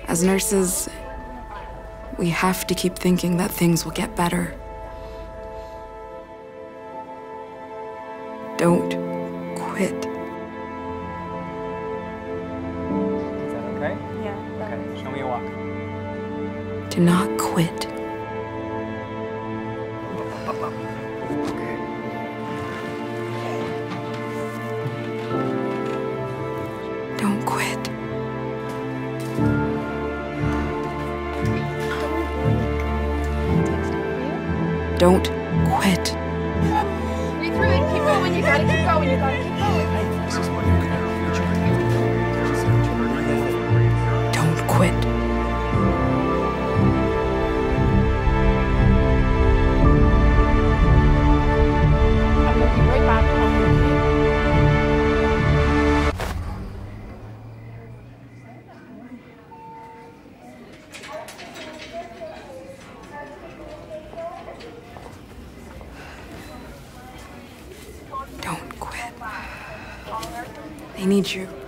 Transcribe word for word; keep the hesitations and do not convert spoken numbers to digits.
As nurses, we have to keep thinking that things will get better. Don't quit. Is that okay? Yeah. Okay, show me a walk. Do not quit. Up, up, up. Okay. Don't quit. Don't quit. Breathe through it. Keep going. You gotta keep going. You gotta keep going. This is what you're gonna do. Don't quit. I'm gonna be right back. Don't quit. They need you.